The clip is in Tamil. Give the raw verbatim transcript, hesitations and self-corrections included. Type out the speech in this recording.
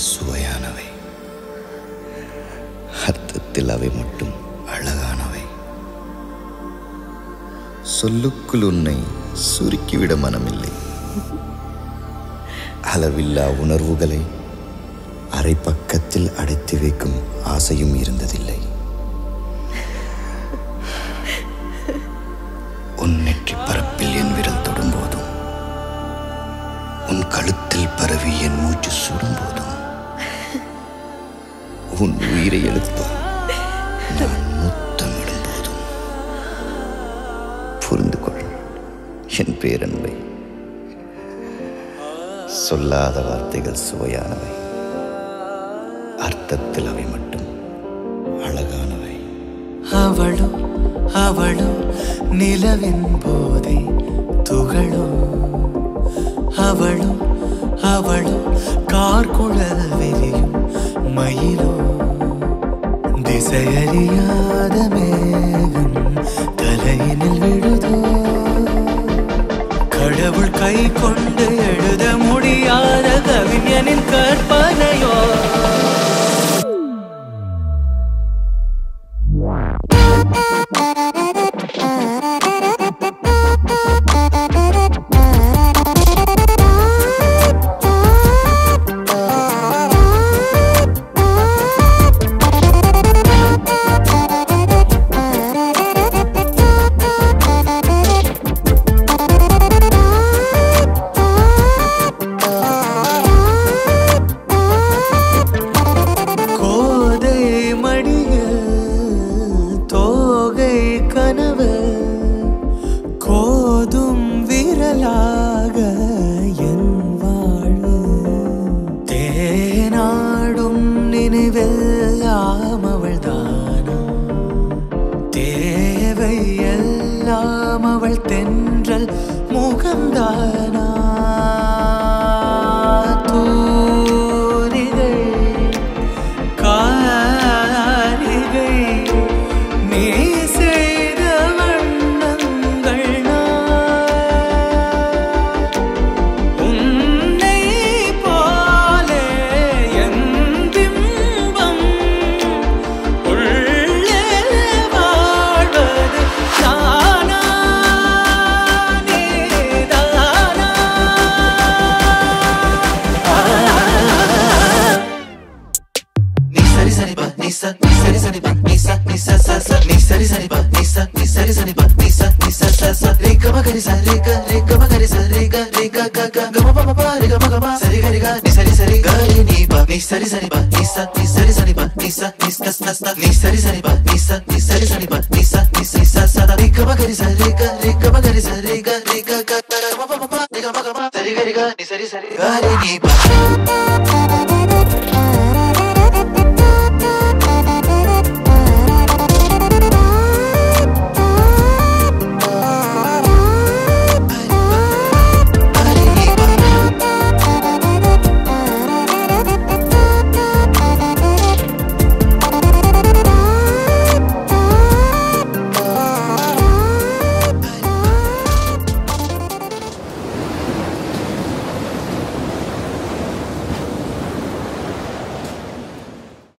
சுவையானவை, அர்த்தத்தில் அவை மட்டும் அழகானவை. சொல்லுக்குள் உன்னை சுருக்கிவிட மனமில்லை. அளவில்லா உணர்வுகளை அரை பக்கத்தில் அடைத்து வைக்கும் ஆசையும் இருந்ததில்லை. உன் நெற்றி பரப்பில் என் விரல் தொடும்போதும், உன் கழுத்தில் பரவி என் மூச்சு சுடும்போதும், உன் உயிரை எழுப்ப நான் முத்தமிடும் போதும் புரிந்து கொள் என் பேரன்பை. சொல்லாத வார்த்தைகள் சுவையானவை, அர்த்தத்தில் அவை மட்டும் அழகானவை. அவளோ அவளோ நிலவின் போதை துகளோ, அவளோ அவளோ கார்குழல் விரியும் மயிலோ, திசையறியாத மேகம் தலையினில் விழுதோ, கடவுள் கை கொண்டு எழுத முடியாத கவிஞனின் கற்பனையோ. கோதும் விரலாக என் வாழ்வு, தேனாடும் நினைவெல்லாம் அவள் தானா, தேவை எல்லாம் அவள் தென்றல் முகம்தானா. தூரிகை காரிகை நீ Nisa, nisa, nisa, nisa, nisa, sa, sa, nisa, nisa, nisa, nisa, nisa, nisa, nisa, sa, sa, rega, ma, ga, sa, rega, rega, ma, ga, sa, rega, rega, ga, ga, ga, ma, pa, ma, pa, rega, ma, ga, ma, sa, rega, rega, nisa, nisa, rega, ni, pa, nisa, nisa, nisa, nisa, nisa, nisa, nisa, nisa, sa, sa, nisa, nisa, nisa, nisa, nisa, nisa, nisa, nisa, sa, sa, rega, ma, ga, sa, rega, rega, ma, ga, sa, rega, rega, ga, ga, ma, pa, ma, pa, rega, ma, ga, ma, sa, rega, rega, nisa, nisa, rega, ni, pa.